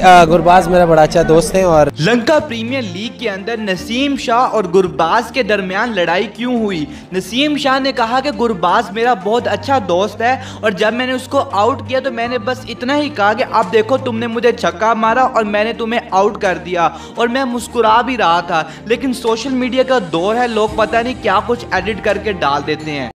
गुरबाज मेरा बड़ा अच्छा दोस्त है। और लंका प्रीमियर लीग के अंदर नसीम शाह और गुरबाज के दरमियान लड़ाई क्यों हुई? नसीम शाह ने कहा कि गुरबाज मेरा बहुत अच्छा दोस्त है और जब मैंने उसको आउट किया तो मैंने बस इतना ही कहा कि अब देखो तुमने मुझे छक्का मारा और मैंने तुम्हें आउट कर दिया, और मैं मुस्कुरा भी रहा था। लेकिन सोशल मीडिया का दौर है, लोग पता नहीं क्या कुछ एडिट करके डाल देते हैं।